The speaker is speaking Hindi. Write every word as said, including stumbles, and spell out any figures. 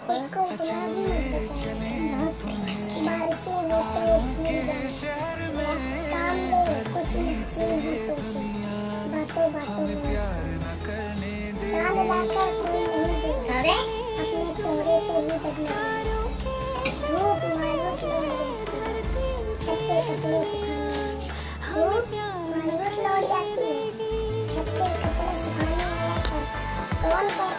खुद को इतना भी मत बचाओ। बारिशें होते काम ले कुछ हसीन होतों से, बातों बातों में चांद लाकर कोई नहीं देखा अपने चेहरे से ही जगना। धूप मायूस लौट जाती है छत पे कपड़े सुखाने, धूप मायूस लौट जाती है छत पे कपड़े सुखाने वाला कौन